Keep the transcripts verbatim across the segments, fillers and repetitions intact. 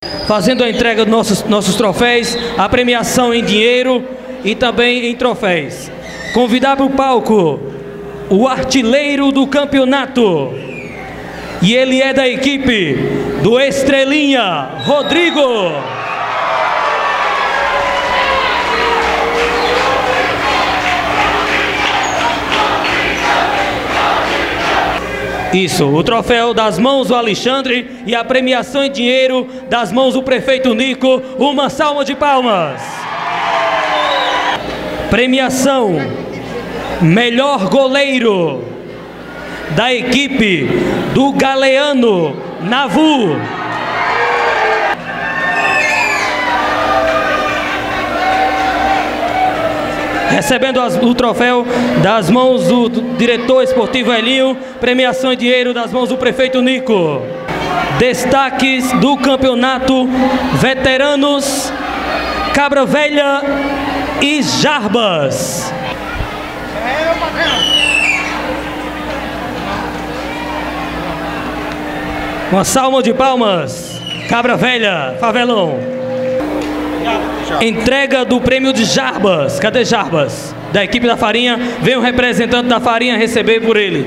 Fazendo a entrega dos nossos, nossos troféus, a premiação em dinheiro e também em troféus. Convidar para o palco o artilheiro do campeonato. E ele é da equipe do Estrelinha, Rodrigo. Isso, o troféu das mãos do Alexandre e a premiação em dinheiro das mãos do prefeito Nico. Uma salva de palmas. Premiação melhor goleiro da equipe do Galeano, Navu. Recebendo as, o troféu das mãos do, do diretor esportivo Elinho, premiação em dinheiro das mãos do prefeito Nico. Destaques do campeonato: veteranos, Cabra Velha e Jarbas. Uma salva de palmas, Cabra Velha, Favelão. Entrega do prêmio de Jarbas. Cadê Jarbas? Da equipe da Farinha. Vem um representante da Farinha receber por ele.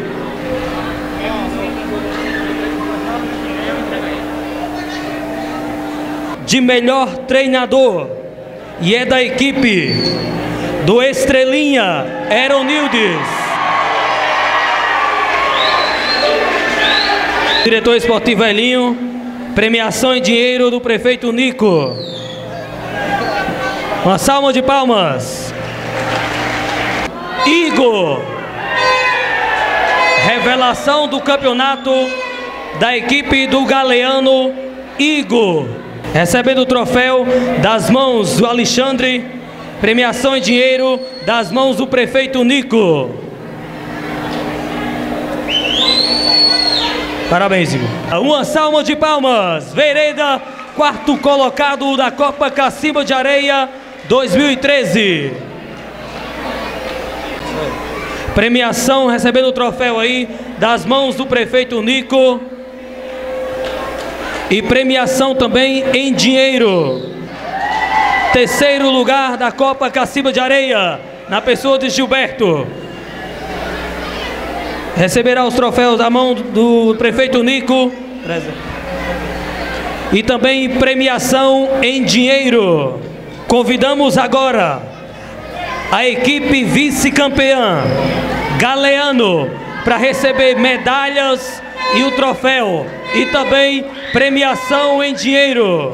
De melhor treinador. E é da equipe do Estrelinha, Eronildes. Diretor esportivo Elinho. Premiação em dinheiro do prefeito Nico. Uma salva de palmas. Igor. Revelação do campeonato da equipe do Galeano, Igor. Recebendo o troféu das mãos do Alexandre. Premiação em dinheiro das mãos do prefeito Nico. Parabéns, Igor. Uma salva de palmas. Vereda, quarto colocado da Copa Cacimba de Areia dois mil e treze. Premiação, recebendo o troféu aí das mãos do prefeito Nico. E premiação também em dinheiro. Terceiro lugar da Copa Cacimba de Areia, na pessoa de Gilberto. Receberá os troféus da mão do prefeito Nico. E também premiação em dinheiro. Convidamos agora a equipe vice-campeã, Galeano, para receber medalhas e o troféu. E também premiação em dinheiro.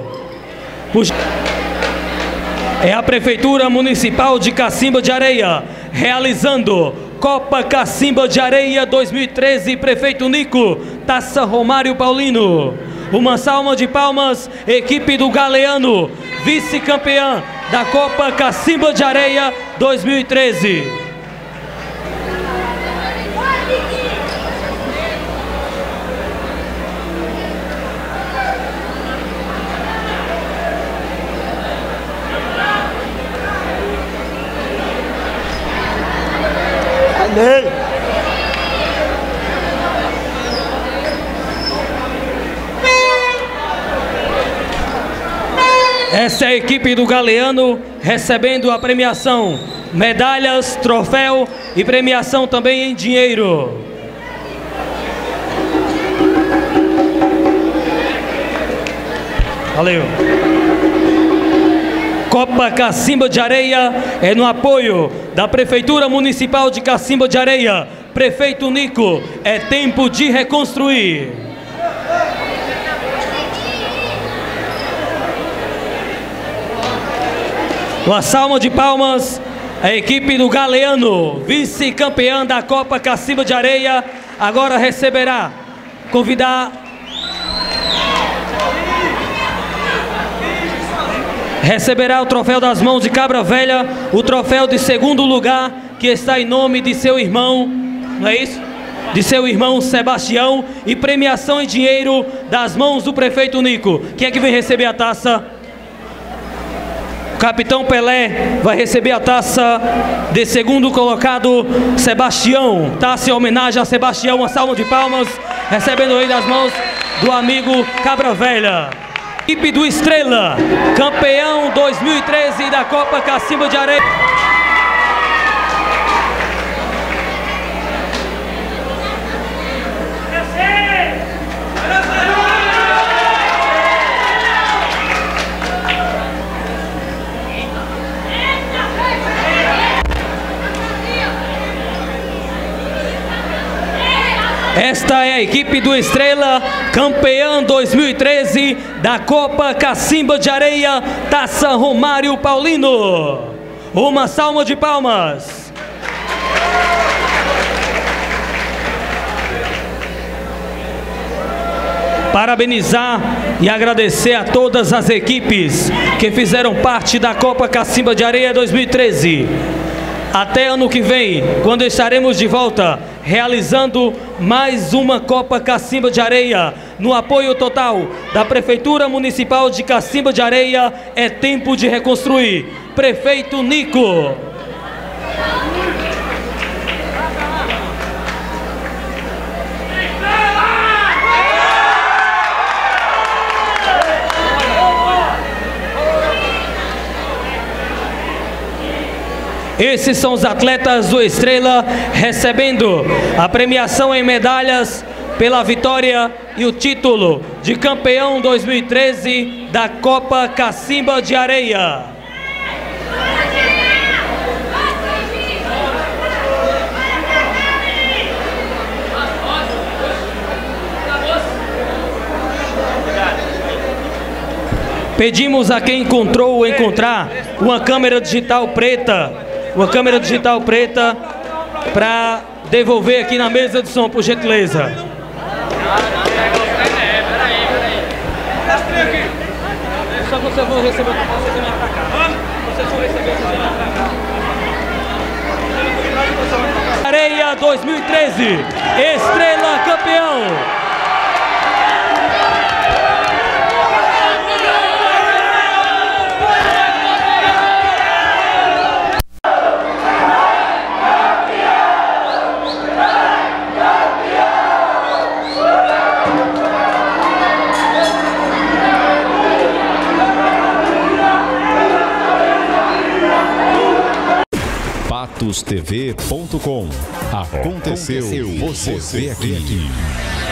É a Prefeitura Municipal de Cacimba de Areia, realizando Copa Cacimba de Areia dois mil e treze, prefeito Nico, Taça Romário Paulino. Uma salva de palmas, equipe do Galeano, vice-campeã da Copa Cacimba de Areia dois mil e treze. Essa é a equipe do Galeano recebendo a premiação, medalhas, troféu e premiação também em dinheiro. Valeu. Copa Cacimba de Areia é no apoio da Prefeitura Municipal de Cacimba de Areia. Prefeito Nico, é tempo de reconstruir. Uma salva de palmas, a equipe do Galeano, vice-campeã da Copa Cacimba de Areia, agora receberá, convidar, receberá o troféu das mãos de Cabra Velha, o troféu de segundo lugar, que está em nome de seu irmão, não é isso? De seu irmão Sebastião, e premiação em dinheiro das mãos do prefeito Nico. Quem é que vem receber a taça? Capitão Pelé vai receber a taça de segundo colocado, Sebastião. Taça em homenagem a Sebastião, uma salva de palmas, recebendo aí das mãos do amigo Cabra Velha. Equipe do Estrela, campeão dois mil e treze da Copa Cacimba de Areia. Esta é a equipe do Estrela, campeã dois mil e treze da Copa Cacimba de Areia, Taça Romário Paulino. Uma salva de palmas. Parabenizar e agradecer a todas as equipes que fizeram parte da Copa Cacimba de Areia dois mil e treze. Até ano que vem, quando estaremos de volta, realizando mais uma Copa Cacimba de Areia, no apoio total da Prefeitura Municipal de Cacimba de Areia. É tempo de reconstruir. Prefeito Nico. Esses são os atletas do Estrela recebendo a premiação em medalhas pela vitória e o título de campeão dois mil e treze da Copa Cacimba de Areia. Pedimos a quem encontrou ou encontrar uma câmera digital preta, uma câmera digital preta para devolver aqui na mesa de som, por gentileza. Só vocês vão receber o que vocês vêm pra cá. Vocês vão receber o que vocês vêm pra cá. Areia dois mil e treze, Estrela campeão. patos T V ponto com. Aconteceu, você vê aqui.